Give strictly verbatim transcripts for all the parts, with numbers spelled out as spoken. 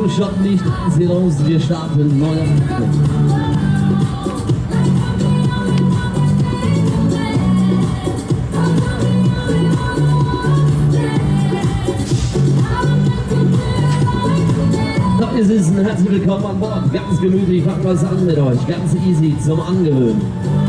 Schotten nicht, sie raus, wir starten neuer So ist es, ein herzlich willkommen an Bord, ganz gemütlich, fangt was an mit euch, ganz easy zum Angewöhnen.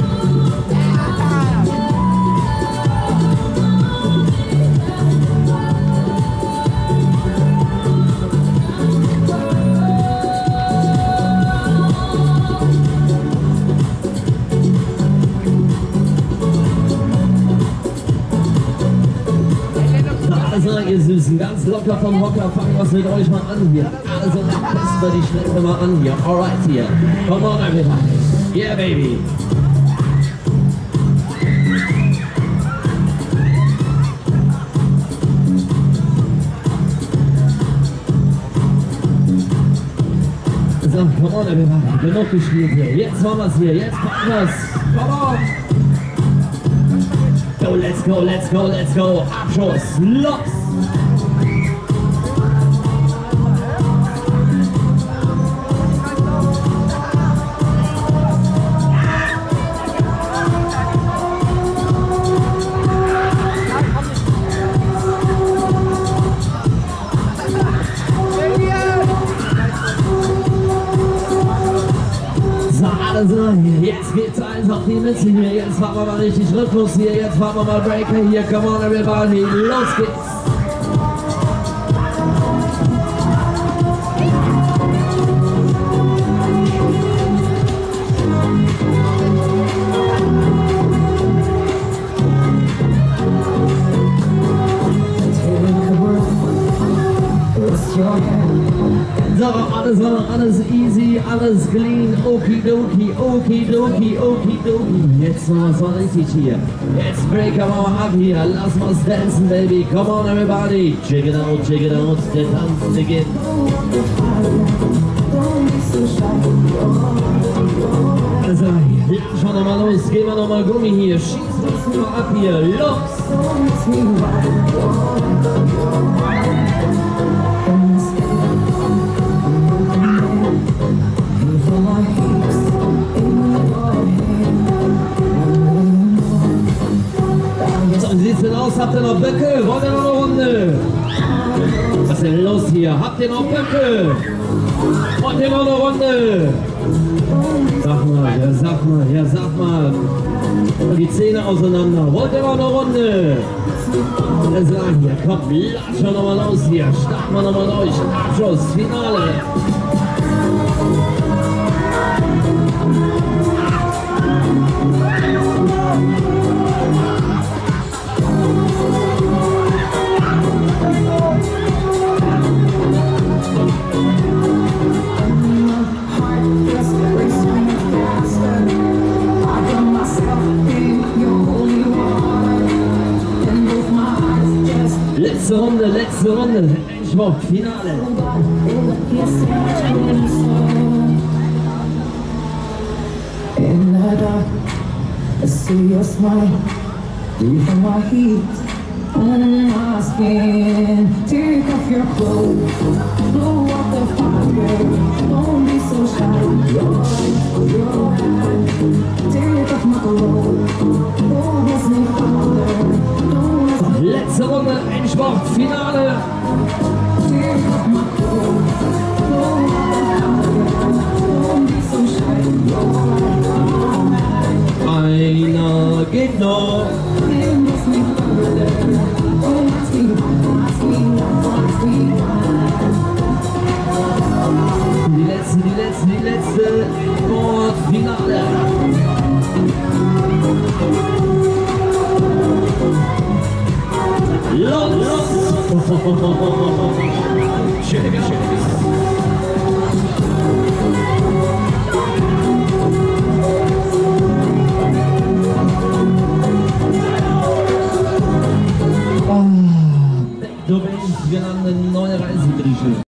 Also ihr Süßen, ganz locker vom Hocker, fangen was mit euch mal an hier. Also testen wir die Schläge mal an hier. Alright hier. Come on everybody. Yeah baby. So, come on everybody. Genug gespielt hier. Jetzt machen wir es hier. Jetzt packen wir es. Come on. Go, let's go, let's go, let's go. Abschuss, los! Also, jetzt geht's eins auf die Mütze hier, jetzt fahren wir mal richtig Rhythmus hier, jetzt fahren wir mal Breaker hier, come on everybody, los geht's! So, alles, alles easy, alles clean, okidoki, okidoki, okidoki. Jetzt machen wir es mal richtig hier. Jetzt breaker wir mal ab hier, lass mal's dancen, baby. Come on, everybody. Check it out, check it out, der Tanz beginnt. Also, schauen wir mal los, gehen wir noch mal Gummi hier, schießen uns mal ab hier, los! So, wie sieht's denn aus? Habt ihr noch Böcke? Wollt ihr noch eine Runde? Was ist denn los hier? Habt ihr noch Böcke? Wollt ihr noch eine Runde? Sag mal, ja sag mal, ja sag mal. Die Zähne auseinander. Wollt ihr noch eine Runde? Dann sagen hier, komm, latsch noch mal los hier. Starten wir noch mal durch. Abschluss, Finale. Letzte Runde, letzte Runde, Endspurt, Finale. In the dark, I see your smile, deep in my heat, on my skin. Take off your clothes, blow up the fire, don't be so shy. Your hand, take off my clothes, oh, kiss me farther. Letzte Runde, Endspurt, Finale. Einer geht noch. Die letzte, die letzte, die letzte und Finale. Los!